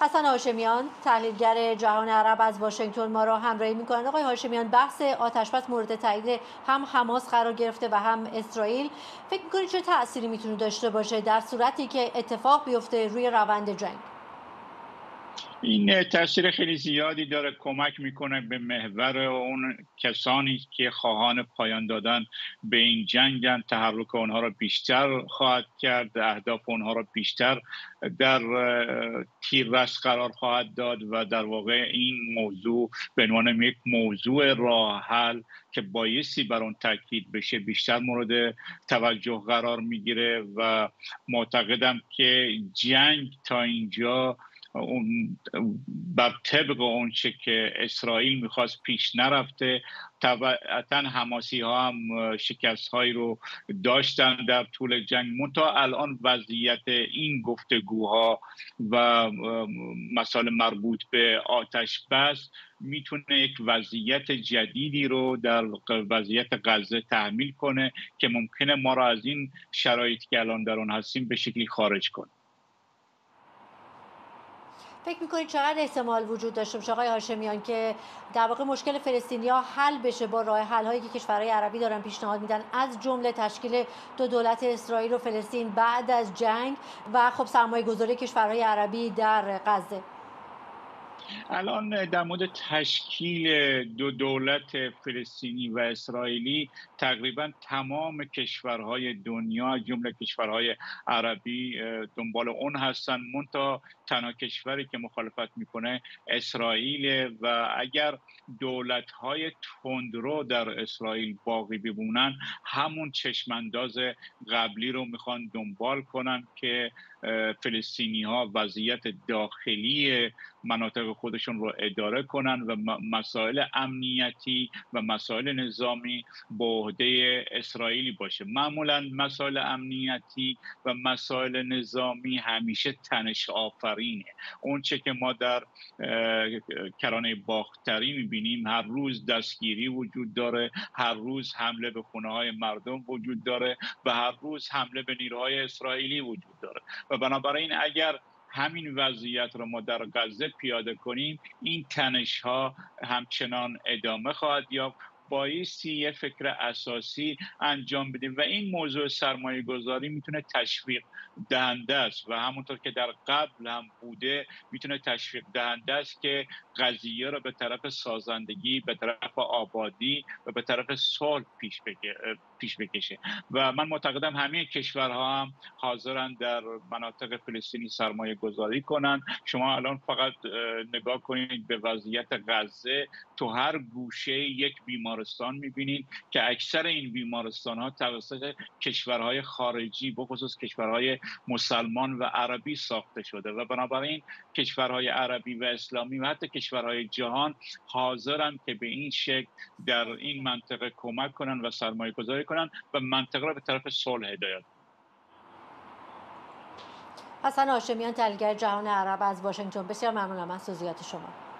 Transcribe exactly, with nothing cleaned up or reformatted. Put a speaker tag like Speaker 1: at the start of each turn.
Speaker 1: حسن هاشمیان، تحلیلگر جهان عرب از واشنگتن ما را همراهی می‌کنند. آقای هاشمیان، بحث آتش‌بس مورد تایید هم حماس قرار گرفته و هم اسرائیل. فکر می‌کنید چه تأثیری میتونه داشته باشه در صورتی که اتفاق بیفته روی روند جنگ؟
Speaker 2: این تاثیر خیلی زیادی داره، کمک میکنه به محور اون کسانی که خواهان پایان دادن به این جنگن، تحرک اونها را بیشتر خواهد کرد، اهداف اونها را بیشتر در تیررس قرار خواهد داد و در واقع این موضوع به عنوان یک موضوع راه حل که بایستی بر اون تاکید بشه بیشتر مورد توجه قرار میگیره و معتقدم که جنگ تا اینجا اون بر طبق اون چه که اسرائیل میخواست پیش نرفته. طبعا حماسی ها هم شکست هایی رو داشتن در طول جنگ، منتها الان وضعیت این گفتگوها و مسائل مربوط به آتش بس میتونه یک وضعیت جدیدی رو در وضعیت غزه تحمیل کنه که ممکنه ما را از این شرایطی که الان در اون هستیم به شکلی خارج کنه.
Speaker 1: فکر می‌کنید چقدر احتمال وجود داشته باشه آقای هاشمیان که در واقع مشکل فلسطینی‌ها حل بشه با راه حل‌هایی که کشورهای عربی دارن پیشنهاد میدن، از جمله تشکیل دو دولت اسرائیل و فلسطین بعد از جنگ و خب سرمایه‌گذاری کشورهای عربی در غزه؟
Speaker 2: الان در مورد تشکیل دو دولت فلسطینی و اسرائیلی تقریبا تمام کشورهای دنیا جمله کشورهای عربی دنبال اون هستن، منتها تنها کشوری که مخالفت میکنه اسرائیل و اگر دولت‌های تندرو در اسرائیل باقی بمونن همون چشمانداز قبلی رو میخوان دنبال کنن که فلسطینی ها وضعیت داخلی مناطق خودشون رو اداره کنن و مسائل امنیتی و مسائل نظامی به عهده اسرائیلی باشه. معمولا مسائل امنیتی و مسائل نظامی همیشه تنش آفرینه. اون چه که ما در کرانه باختری میبینیم، هر روز دستگیری وجود داره، هر روز حمله به خونه های مردم وجود داره و هر روز حمله به نیروهای اسرائیلی وجود داره و بنابراین اگر همین وضعیت رو ما در غزه پیاده کنیم این تنش ها همچنان ادامه خواهد یافت. بایستی یه فکر اساسی انجام بدیم و این موضوع سرمایه گذاری میتونه تشویق دهنده است و همونطور که در قبل هم بوده میتونه تشویق دهنده است که قضیه رو به طرف سازندگی، به طرف آبادی و به طرف صلح پیش پیش بکشه و من معتقدم همه کشورها هم حاضرن در مناطق فلسطینی سرمایه گذاری کنن. شما الان فقط نگاه کنید به وضعیت غزه، تو هر گوشه یک بیمارستان میبینید که اکثر این بیمارستان ها توسط کشورهای خارجی به خصوص کشورهای مسلمان و عربی ساخته شده و بنابراین کشورهای عربی و اسلامی و حتی کشورهای جهان حاضرن که به این شکل در این منطقه کمک کنن و سرمایه گذاری کنن و منطقه را به طرف صلح هدایت کنن.
Speaker 1: حسن هاشمیان، تحلیلگر جهان عرب از واشنگتن، بسیار ممنونم از توضیحات شما.